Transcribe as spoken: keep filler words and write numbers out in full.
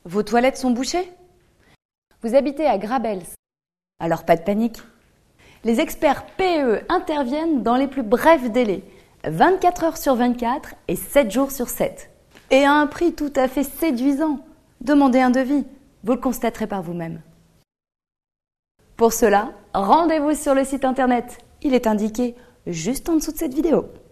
Vos toilettes sont bouchées? Vous habitez à Grabels? Alors pas de panique. Les experts P E interviennent dans les plus brefs délais, vingt-quatre heures sur vingt-quatre et sept jours sur sept. Et à un prix tout à fait séduisant. Demandez un devis, vous le constaterez par vous-même. Pour cela, rendez-vous sur le site internet. Il est indiqué juste en dessous de cette vidéo.